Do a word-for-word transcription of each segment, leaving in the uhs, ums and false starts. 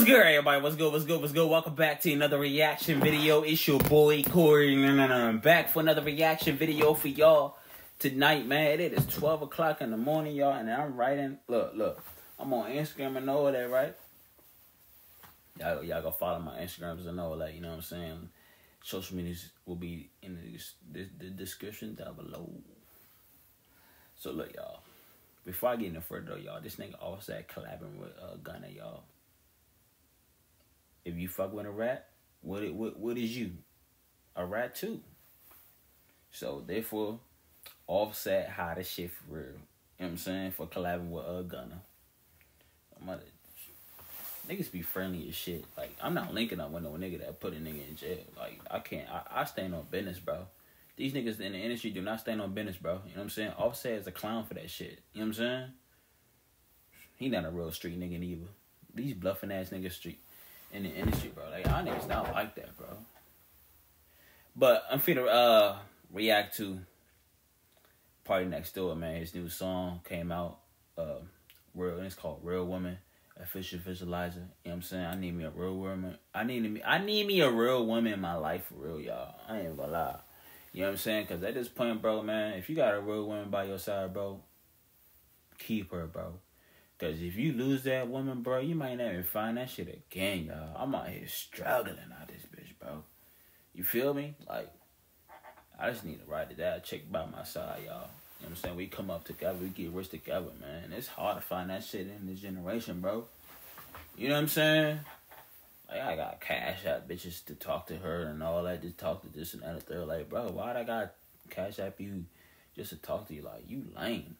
good, everybody? What's good? What's good? What's good? Welcome back to another reaction video. It's your boy Corey. No, no, no. I'm back for another reaction video for y'all tonight, man. It is twelve o'clock in the morning, y'all, and I'm writing. Look, look. I'm on Instagram and all that, right? Y'all, y'all go follow my Instagrams and all that. You know what I'm saying? Social medias will be in the, the, the description down below. So look, y'all. Before I get any further, y'all, this nigga Offset collabing with uh, Gunna, y'all. If you fuck with a rat, what it what what is you? A rat too. So therefore, Offset hot as shit for real. You know what I'm saying? For collabing with uh Gunna. I'm gonna, niggas be friendly as shit. Like, I'm not linking up with no nigga that put a nigga in jail. Like, I can't. I, I stand on business, bro. These niggas in the industry do not stand on business, bro. You know what I'm saying? Offset is a clown for that shit. You know what I'm saying? He not a real street nigga either. These bluffing ass niggas street in the industry, bro. Like, y'all niggas not like that, bro. But I'm finna uh react to Party Next Door, man. His new song came out. Uh, real. It's called Real Woman. Official Visualizer. You know what I'm saying? I need me a real woman. I need me. I need me a real woman in my life for real, y'all. I ain't gonna lie. You know what I'm saying? Because at this point, bro, man, if you got a real woman by your side, bro, keep her, bro. Because if you lose that woman, bro, you might never find that shit again, y'all. I'm out here struggling out this bitch, bro. You feel me? Like, I just need to ride it out, chick by my side, y'all. You know what I'm saying? We come up together, we get rich together, man. It's hard to find that shit in this generation, bro. You know what I'm saying? Like, I got cash out bitches to talk to her and all that, to talk to this and that and third. Like, bro, why'd I got cash out you just to talk to you? Like, you lame.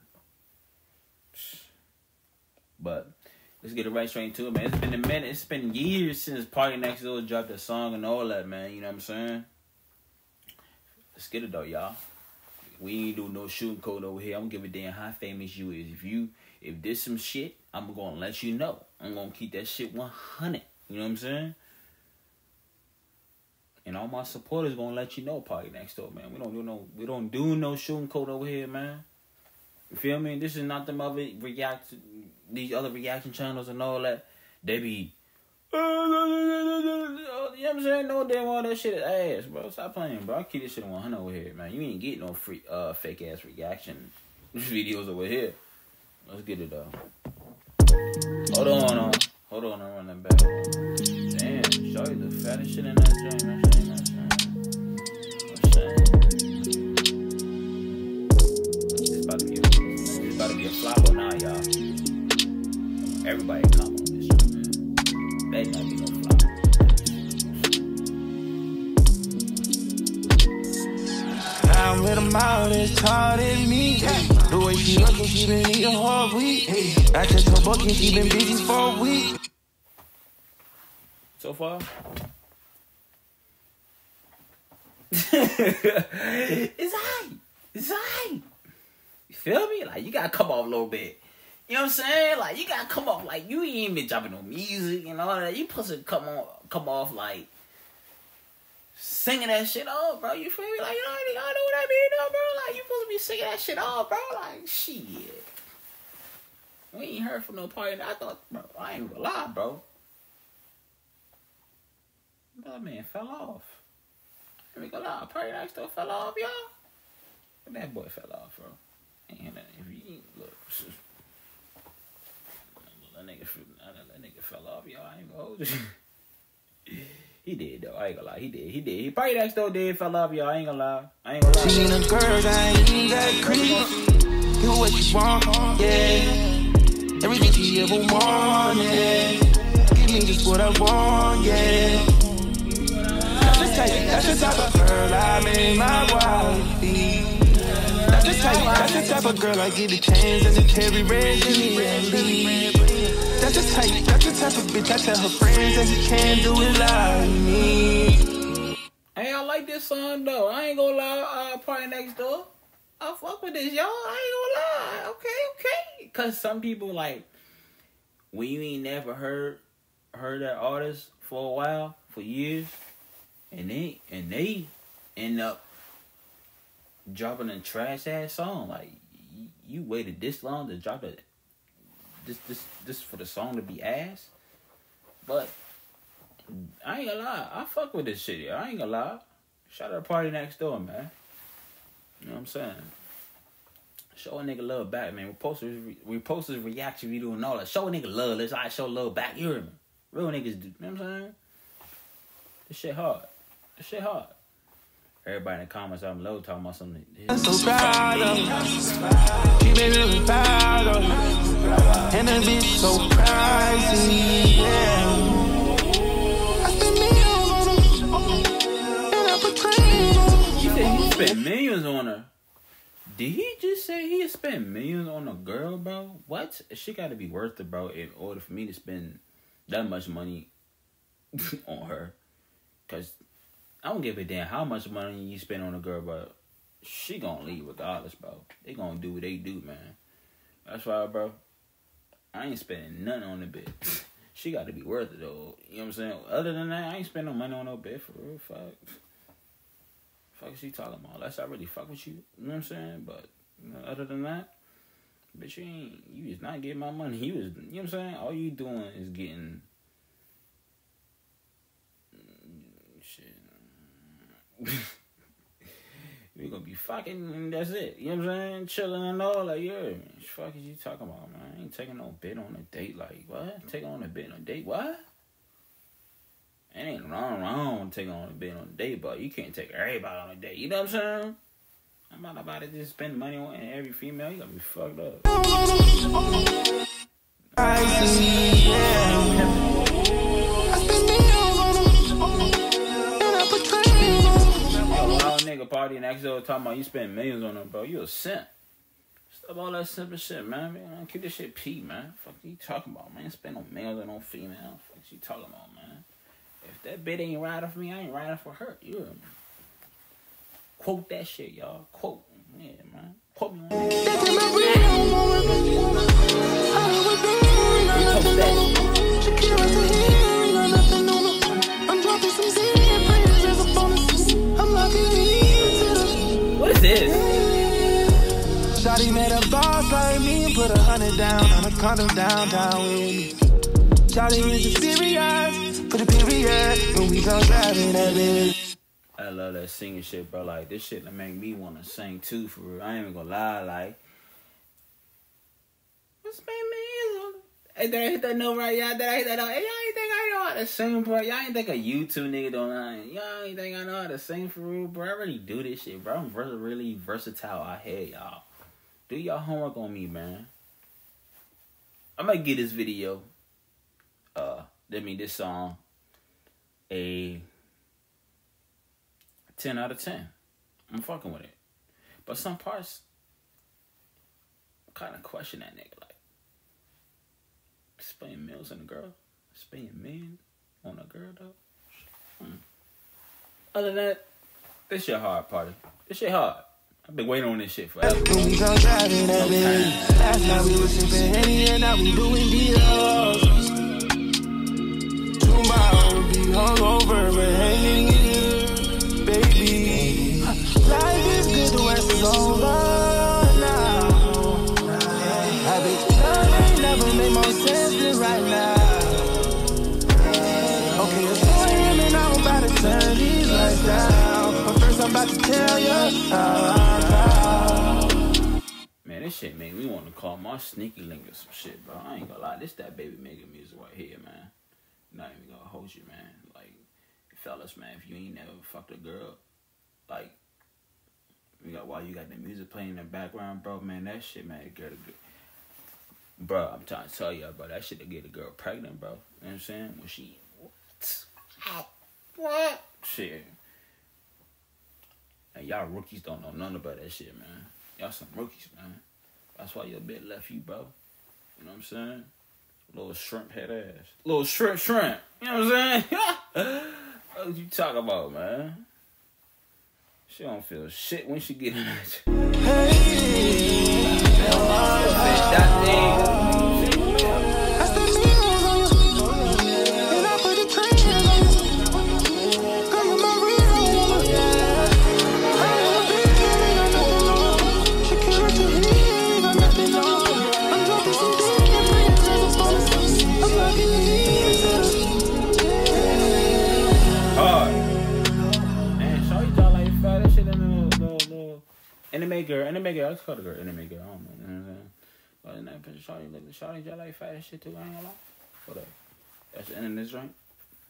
But let's get it right straight into it, man. It's been a minute. It's been years since Party Next Door dropped a song and all that, man. You know what I'm saying? Let's get it, though, y'all. We ain't do no shooting code over here. I'm gonna give a damn how famous you is. If you, if this some shit, I'm gonna let you know. I'm gonna keep that shit one hundred. You know what I'm saying? And all my supporters gonna let you know, Party Next Door, man. We don't do no, we don't do no shooting code over here, man. You feel me? This is not them other react, these other reaction channels and all that. They be, you know what I'm saying? No damn all that shit is ass, bro. Stop playing, bro. I keep this shit one hundred over here, man. You ain't getting no free, uh, fake ass reaction videos over here. Let's get it though. Hold on, on. Hold on, I'm running back. Damn, show you the fattest shit in that joint. I'm saying, I'm saying. It's about to be a, it's about to be a flop or not, y'all. Everybody come on this shit, man. Better not be no flop. I'm with them out, it's hard at me. The way she looking, she been eating all week. I just her bucket, she been busy for a week. So far, it's high. It's high. You feel me? Like, you gotta come off a little bit. You know what I'm saying? Like, you gotta come off like you ain't been dropping no music and all that. You supposed to come on, come off like singing that shit off, bro. You feel me? Like, you know, I know what I mean, though, bro. Like, you supposed to be singing that shit off, bro. Like, shit. We ain't heard from no party. I thought, bro, I ain't gonna lie, bro. That man fell off. I ain't gonna lie. Party Next Door fell off, y'all. That boy fell off, bro. Ain't that, if you ain't, look. That nigga, that nigga fell off, y'all. I ain't gonna hold you. He did, though. I ain't gonna lie. He did. He did. He Party Next Door did fell off, y'all. I ain't gonna lie. I ain't gonna lie. She ain't a girl, I ain't that creep. Do what you want, yeah. Everything she ever wanted. Give me just what I want, yeah. That's the type of girl I made my wifey. That's the type, that's the type of girl I get the chains and the Terry Red Jimmy. That's the type, that's the type of bitch I tell her friends that you can't do it like me. Hey, I like this song though. I ain't gonna lie. Uh, Party Next Door. I fuck with this, y'all. I ain't gonna lie. Okay, okay. Cause some people like when you ain't never heard heard that artist for a while, for years. And they and they end up dropping a trash ass song. Like, you, you waited this long to drop it. This this this for the song to be ass. But I ain't gonna lie, I fuck with this shit. I ain't gonna lie. Shout out to Party Next Door, man. You know what I'm saying? Show a nigga love back, man. We post his, we post his reaction video and all that. Show a nigga love. Let's I show love back. You hear me? Real niggas do. You know what I'm saying? This shit hard. This shit hard. Everybody in the comments I'm low talking about something. I'm so proud of her. She been really proud of her. And the bitch so pricey, yeah. I spent millions on her. And I portrayed her. He said he spent millions on her. Did he just say he spent millions on a girl, bro? What? She got to be worth it, bro, in order for me to spend that much money on her. Because I don't give a damn how much money you spend on a girl, but she gonna leave regardless, bro. They gonna do what they do, man. That's why, bro, I ain't spending nothing on the bitch. She got to be worth it, though. You know what I'm saying? Other than that, I ain't spending no money on no bitch, for real. Fuck. Fuck is she talking about? Unless I really fuck with you. You know what I'm saying? But, you know, other than that, bitch, you ain't, you just not getting my money. You was, you know what I'm saying? All you doing is getting, shit. We gonna be fucking and that's it. You know what I'm saying? Chilling and all, like, yeah. Man, what the fuck is you talking about, man? I ain't taking no bit on a date, like, what? Taking on a bit on a date, what? It ain't wrong, wrong taking on a bit on a date, but you can't take everybody on a date. You know what I'm saying? I'm not about to just spend money on every female. You gotta be fucked up. I see, yeah. Nigga Party Next Door talking about you spend millions on them, bro. You a simp. Stop all that simple shit, man. man. Keep this shit P, man. Fuck you talking about, man. Spend no millions on no female. Fuck you talking about, man. If that bitch ain't riding for me, I ain't riding for her. You hear me? Quote that shit, y'all. Quote. Yeah, man. Quote me on that. What is this? Shawty made a boss like me and put a hundred down on a condom downtown with me. Shawty is serious, put a period when we go driving that bitch. I love that singing shit, bro. Like, this shit that make me want to sing too, for real. I ain't even gonna lie, like. What's my man? Hey, did I hit that note right, y'all? Did I hit that note? Hey, y'all ain't think I know how to sing, bro? Y'all ain't think a YouTube nigga don't know? Y'all ain't think I know how to sing, for real, bro? I really do this shit, bro. I'm vers really versatile out here, y'all. Do y'all homework on me, man. I might give this video, uh, I mean, this song, a ten out of ten. I'm fucking with it. But some parts, kind of question that nigga, like, spending millions on a girl, spending million on a girl, though. Hmm. Other than that, this shit hard, Party. This shit hard. I've been waiting on this shit forever. When we go driving that bitch. Last night we was sipping Henny and now we doing deals. Tomorrow we'll be hungover, but hanging in, baby. Life is good, the rest is over now. I bet love ain't never made more sense than right now. Okay, it's four a m and I'm about to turn these lights down. But first I'm about to tell you how. Man, this shit made me want to call my sneaky link or some shit, bro. I ain't gonna lie. This that baby making music right here, man. Not even gonna hold you, man. Like, fellas, man, if you ain't never fucked a girl, like, you got while you got the music playing in the background, bro, man, that shit, man, it get a good. Bro, I'm trying to tell y'all, bro, that shit to get a girl pregnant, bro. You know what I'm saying? When she, what? What? Shit. And y'all rookies don't know nothing about that shit, man. Y'all some rookies, man. That's why your bitch left you, bro. You know what I'm saying? Little shrimp head ass. Little shrimp shrimp. You know what I'm saying? What you talking about, man? She don't feel shit when she get in that shit. Hey, that thing. anime girl, anime girl. Let's call the girl anime girl. I don't know. You know what I'm saying? But in that picture, Shawty look, Shawty just like fat as shit too. I ain't gonna lie. Whatever. That's the end of this drink.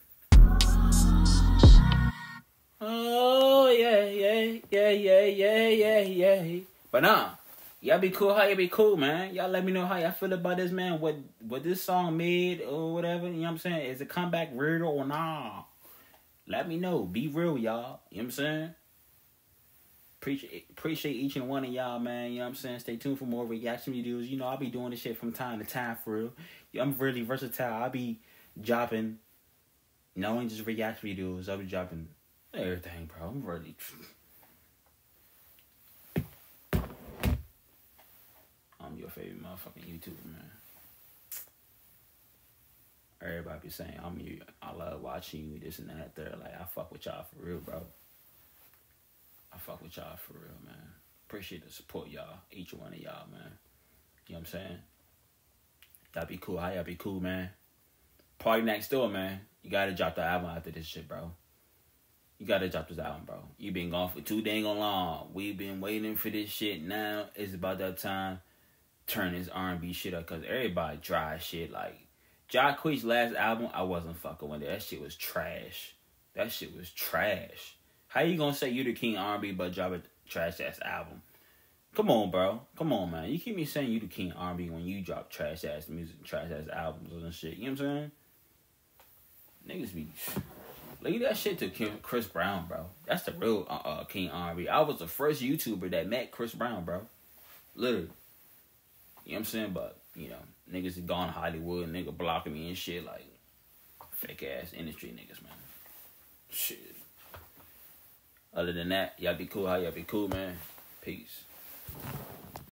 Oh yeah, yeah, yeah, yeah, yeah, yeah, yeah. But nah, y'all be cool. How y'all be cool, man? Y'all let me know how y'all feel about this, man. What what this song made or whatever. You know what I'm saying? Is it comeback real or nah? Let me know. Be real, y'all. You know what I'm saying? Appreciate, appreciate each and one of y'all, man. You know what I'm saying? Stay tuned for more reaction videos. You know, I'll be doing this shit from time to time, for real. I'm really versatile. I'll be dropping, not only just reaction videos, I'll be dropping everything, bro. I'm really... I'm your favorite motherfucking YouTuber, man. Everybody be saying, I'm you. I love watching you, this and that, there. Like, I fuck with y'all for real, bro. I fuck with y'all for real, man. Appreciate the support, y'all. Each one of y'all, man. You know what I'm saying? Y'all be cool. How y'all be cool, man? Party Next Door, man. You gotta drop the album after this shit, bro. You gotta drop this album, bro. You been gone for too dang long. We been waiting for this shit. Now it's about that time. Turn this R and B shit up, cause everybody dry as shit. Like Jacquees' last album, I wasn't fucking with it. That shit was trash. That shit was trash. How you gonna say you the king R and B but drop a trash ass album? Come on, bro. Come on, man. You keep me saying you the king R and B when you drop trash ass music, trash ass albums and shit. You know what I'm saying? Niggas be leave that shit to Chris Brown, bro. That's the real uh, uh, king R and B. I was the first YouTuber that met Chris Brown, bro. Literally. You know what I'm saying? But you know, niggas is gone Hollywood, nigga blocking me and shit like fake ass industry niggas, man. Shit. Other than that, y'all be cool. How y'all be cool, man? Peace.